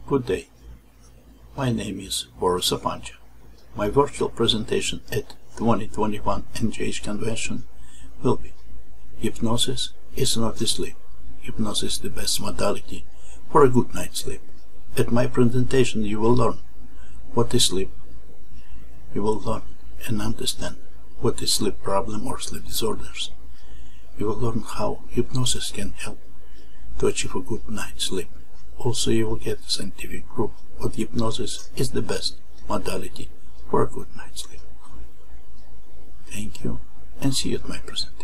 Good day. My name is Boris Opancha. My virtual presentation at 2021 NGH Convention will be Hypnosis is not sleep. Hypnosis is the best modality for a good night's sleep. At my presentation you will learn what is sleep. You will learn and understand what is sleep problem or sleep disorders. You will learn how hypnosis can help to achieve a good night's sleep. Also, you will get scientific proof that hypnosis is the best modality for a good night's sleep. Thank you, and see you at my presentation.